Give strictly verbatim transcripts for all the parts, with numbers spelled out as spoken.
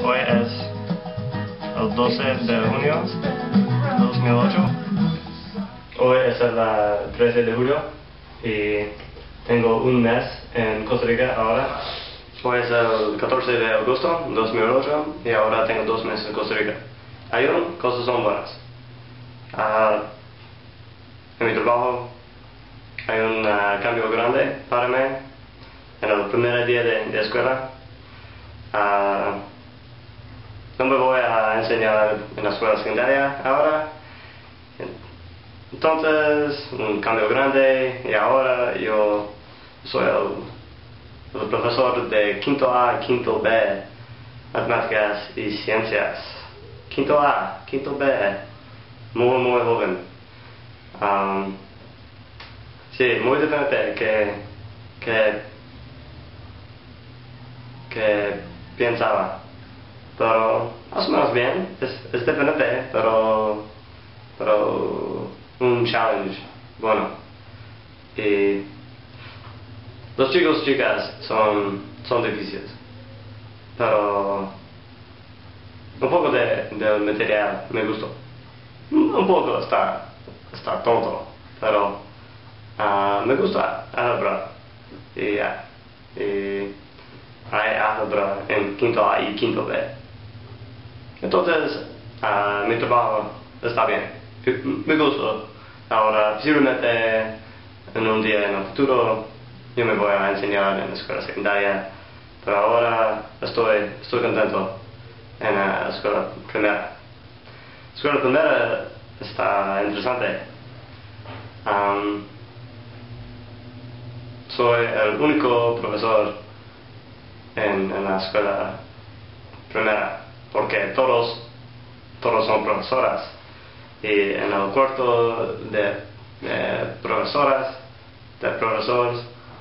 Hoy es el doce de junio de dos mil ocho. Hoy es el trece de julio y tengo un mes en Costa Rica ahora. Hoy es el catorce de agosto de dos mil ocho y ahora tengo dos meses en Costa Rica. Hay un, cosas son buenas. Uh, en mi trabajo hay un uh, cambio grande para mí. En el primer día de, de escuela uh, no me voy a enseñar en la escuela secundaria ahora. Entonces, un cambio grande y ahora yo soy el, el profesor de quinto A, quinto B, matemáticas y ciencias. Quinto A, quinto B, muy muy joven. Um, sí, muy diferente que, que, que pensaba. Pero más o menos bien, es, es diferente, pero, pero un challenge bueno. Y los chicos y chicas son, son difíciles, pero un poco de, del material me gustó. Un poco está, está tonto, pero uh, me gusta álgebra. Y, uh, y hay álgebra en quinto A y quinto B. Entonces, uh, mi trabajo está bien. Me gusta. Ahora, posiblemente en un día en el futuro yo me voy a enseñar en la escuela secundaria, pero ahora estoy, estoy contento en la escuela primera. La escuela primera está interesante. Um, soy el único profesor en, en la escuela primera, porque todos, todos son profesoras. Y en el cuarto de, de profesoras, de profesores,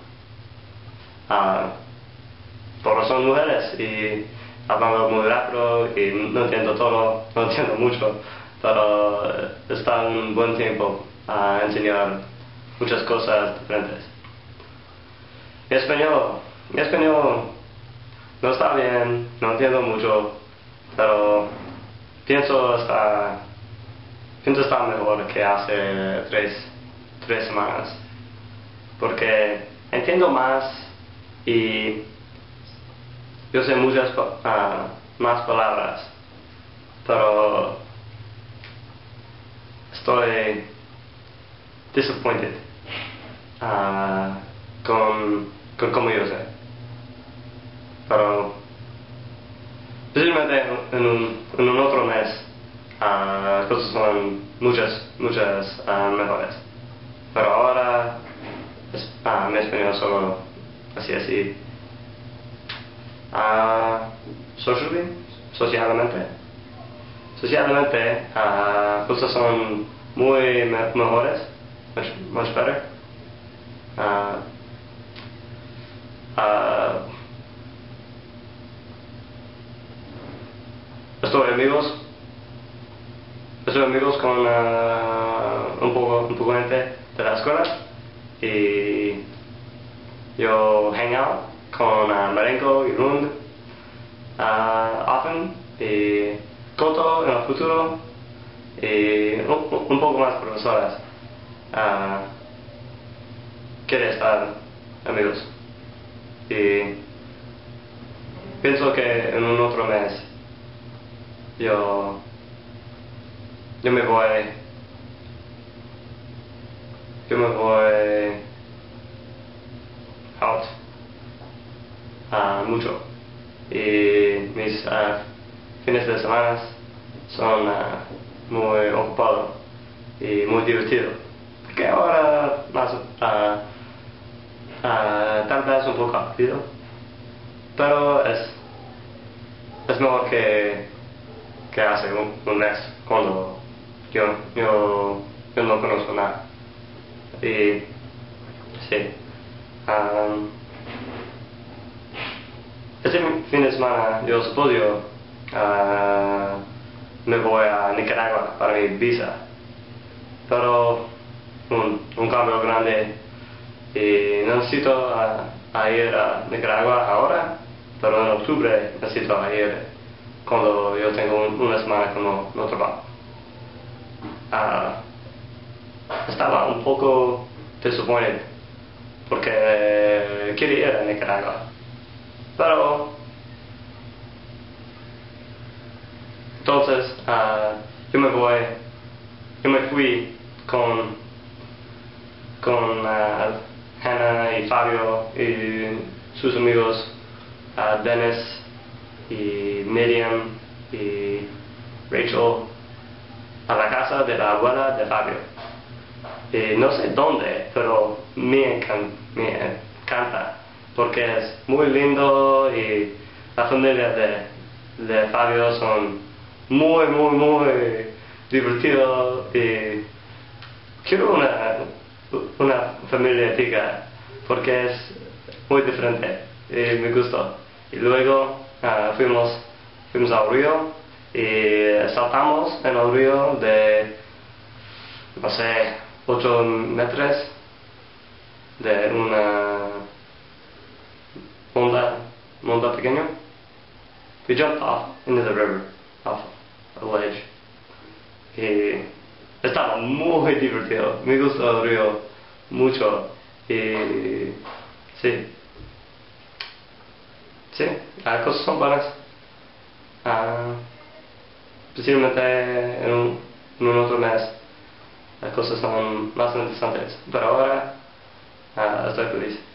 uh, todos son mujeres y hablando muy rápido y no entiendo todo, no entiendo mucho, pero está un buen tiempo a enseñar muchas cosas diferentes. Mi español, mi español no está bien, no entiendo mucho, pero pienso está, pienso está mejor que hace tres, tres semanas, porque entiendo más y yo sé muchas uh, más palabras, pero estoy disappointed uh, con, con cómo yo sé. Pero posiblemente en un, en un otro mes uh, cosas son muchas, muchas uh, mejores. Pero ahora es, uh, mi español solo así así. Uh, socially, socialmente, socialmente uh, cosas son muy me mejores, much, much better. Uh, uh, estoy amigos, estoy amigos con uh, un poco, un poco gente de la escuela y yo hang out con uh, Marenko y Rund uh, often y Koto en el futuro y un, un poco más profesoras. Uh, quiere estar amigos y pienso que en un otro mes yo yo me voy yo me voy out uh, mucho y mis uh, fines de semana son uh, muy ocupados y muy divertidos, porque ahora más uh, uh, tal vez un poco aburrido, pero es es mejor que que hace un, un mes cuando yo, yo, yo no conozco nada. Y sí, um, este fin de semana yo supongo uh, me voy a Nicaragua para mi visa, pero un, un cambio grande y no necesito uh, a ir a Nicaragua ahora, pero en octubre necesito ir cuando yo tengo un- una semana que no, no trabajo. Ah, estaba un poco disappointed porque quería ir a Nicaragua, pero entonces ah, yo me voy, yo me fui con con ah, Hannah y Fabio y sus amigos, ah, Dennis y Miriam y Rachel, a la casa de la abuela de Fabio. Y no sé dónde, pero me, encan- me encanta porque es muy lindo y la familia de, de Fabio son muy, muy, muy divertidos y quiero una, una familia tica porque es muy diferente y me gustó. Y luego ah, fuimos, fuimos al río y saltamos en el río de, no sé, ocho metros de una onda, onda pequeña. We jumped off into the river, off a ledge. Y estaba muy divertido, me gustó el río mucho y sí, sí, las cosas son buenas. Ah, posiblemente en un, en un otro mes las cosas son más interesantes, pero ahora ah, estoy feliz.